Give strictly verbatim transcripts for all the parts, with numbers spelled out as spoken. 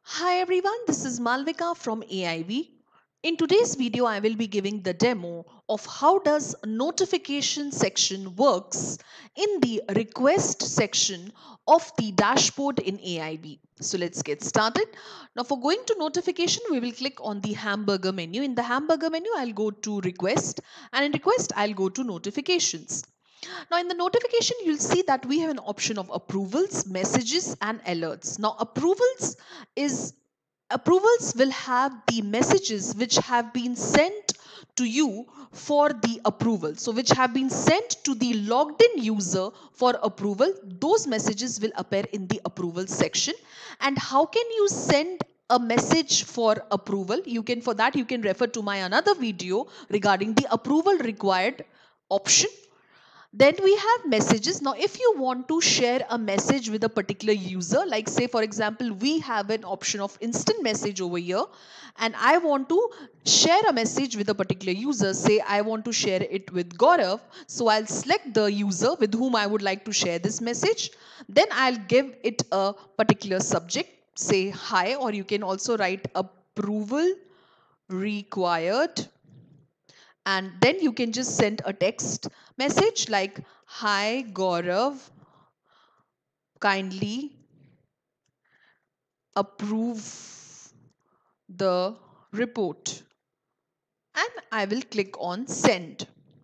Hi everyone, this is Malvika from A I V. In today's video, I will be giving the demo of how does notification section works in the request section of the dashboard in A I V. So let's get started. Now for going to notification, we will click on the hamburger menu. In the hamburger menu, I'll go to request, and in request, I'll go to notifications. Now in the notification, you'll see that we have an option of approvals, messages and alerts. Now approvals is approvals will have the messages which have been sent to you for the approval. So which have been sent to the logged in user for approval. Those messages will appear in the approval section. And how can you send a message for approval? You can, for that you can refer to my another video regarding the approval required option. Then we have messages. Now if you want to share a message with a particular user, like say for example we have an option of instant message over here, and I want to share a message with a particular user. Say I want to share it with Gaurav, so I'll select the user with whom I would like to share this message. Then I'll give it a particular subject, say hi, or you can also write approval required, and then you can just send a text message like, hi Gaurav, kindly approve the report, and I will click on send.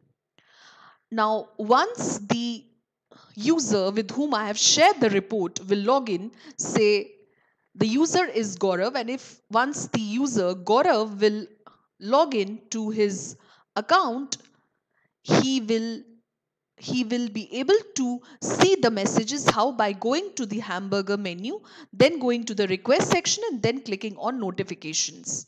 Now once the user with whom I have shared the report will log in, say the user is Gaurav, and if once the user Gaurav will log in to his account, he will he will be able to see the messages. How? By going to the hamburger menu, then going to the request section, and then clicking on notifications.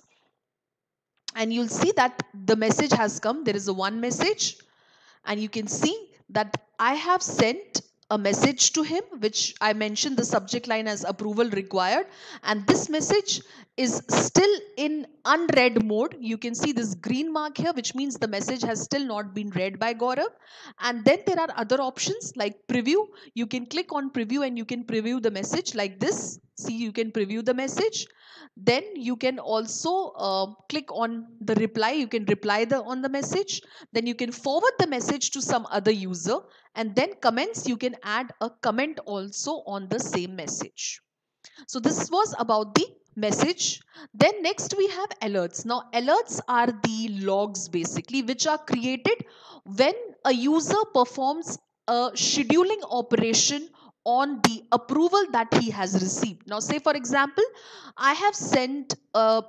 And you'll see that the message has come. There is a one message, and you can see that I have sent a message to him, which I mentioned the subject line as approval required, and this message is still in unread mode. You can see this green mark here, which means the message has still not been read by Gaurav. And then there are other options like preview. You can click on preview and you can preview the message like this. See, you can preview the message. Then you can also uh, click on the reply. You can reply the on the message. Then you can forward the message to some other user, and then comments, you can add a comment also on the same message. So this was about the message. Then next we have alerts. Now alerts are the logs basically which are created when a user performs a scheduling operation on the approval that he has received. Now say for example, I have sent a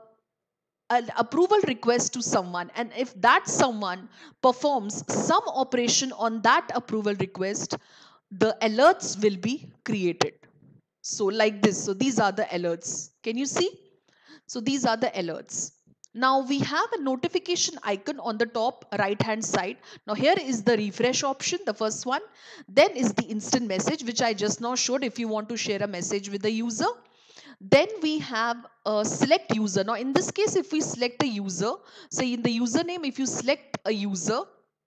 an approval request to someone, and if that someone performs some operation on that approval request, the alerts will be created. So like this. So these are the alerts. Can you see? So these are the alerts. Now we have a notification icon on the top right hand side. Now here is the refresh option, the first one. Then is the instant message, which I just now showed if you want to share a message with the user. Then we have a select user. Now in this case, if we select a user, say in the username, if you select a user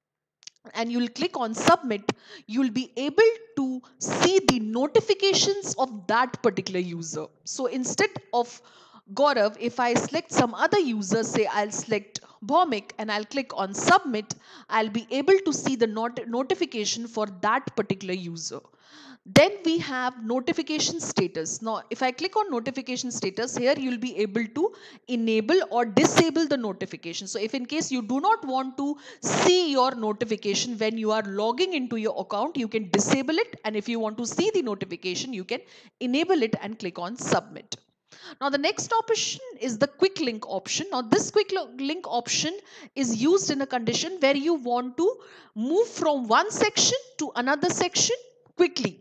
and you'll click on submit, you'll be able to see the notifications of that particular user. So instead of Gaurav, if I select some other user, say I'll select Bhomik and I'll click on submit, I'll be able to see the not notification for that particular user. Then we have notification status. Now if I click on notification status, here you'll be able to enable or disable the notification. So if in case you do not want to see your notification when you are logging into your account, you can disable it, and if you want to see the notification, you can enable it and click on submit. Now the next option is the quick link option. Now this quick link option is used in a condition where you want to move from one section to another section quickly.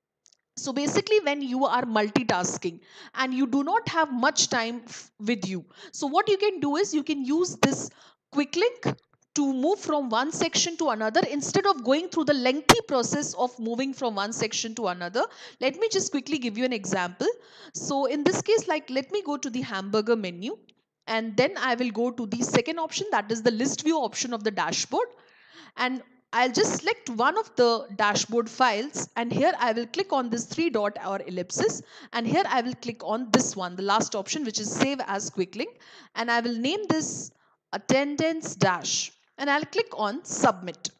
So basically when you are multitasking and you do not have much time with you, so what you can do is you can use this quick link to move from one section to another instead of going through the lengthy process of moving from one section to another. Let me just quickly give you an example. So in this case, like let me go to the hamburger menu, and then I will go to the second option, that is the list view option of the dashboard. And I'll just select one of the dashboard files, and here I will click on this three dot or ellipsis, and here I will click on this one, the last option, which is save as quick link, and I will name this attendance dash, and I'll click on submit.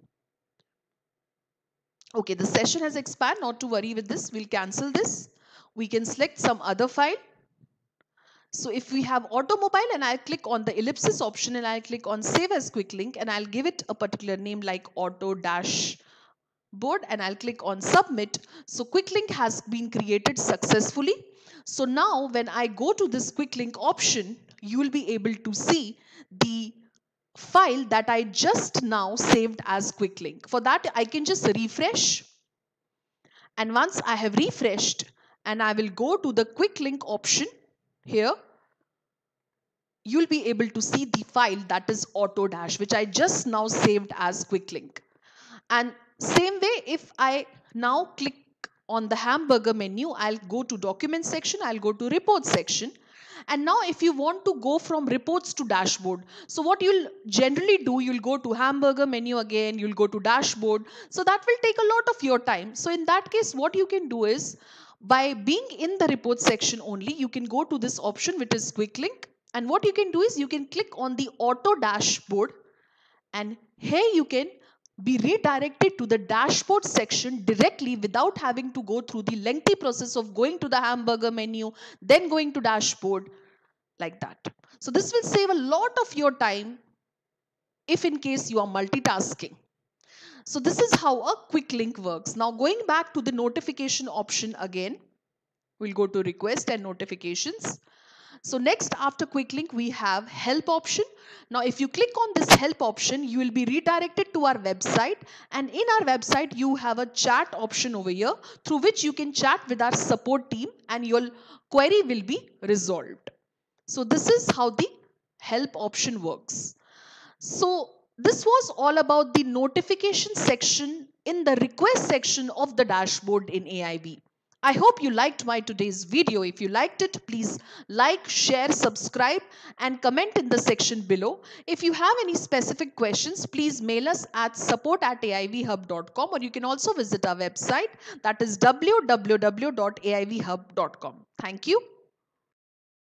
Okay, the session has expired, not to worry with this, we'll cancel this. We can select some other file. So if we have automobile, and I'll click on the ellipsis option, and I'll click on save as quick link, and I'll give it a particular name like auto dash board, and I'll click on submit. So quick link has been created successfully. So now when I go to this quick link option, you will be able to see the file that I just now saved as quick link. For that, I can just refresh, and once I have refreshed, and I will go to the quick link option here, you'll be able to see the file that is Autodash, which I just now saved as quick link. And same way, if I now click on the hamburger menu, I'll go to document section, I'll go to report section. And now if you want to go from reports to dashboard, so what you'll generally do, you'll go to hamburger menu again, you'll go to dashboard. So that will take a lot of your time. So in that case, what you can do is, by being in the report section only, you can go to this option, which is quick link. And what you can do is you can click on the auto dashboard, and here you can be redirected to the dashboard section directly without having to go through the lengthy process of going to the hamburger menu, then going to dashboard, like that. So this will save a lot of your time if in case you are multitasking. So this is how a quick link works. Now going back to the notification option again, we'll go to request and notifications. So next, after quick link, we have help option. Now if you click on this help option, you will be redirected to our website, and in our website you have a chat option over here through which you can chat with our support team and your query will be resolved. So this is how the help option works. So this was all about the notification section in the request section of the dashboard in A I B. I hope you liked my today's video. If you liked it, please like, share, subscribe and comment in the section below. If you have any specific questions, please mail us at support at A I V hub dot com, or you can also visit our website, that is w w w dot a i v hub dot com. Thank you.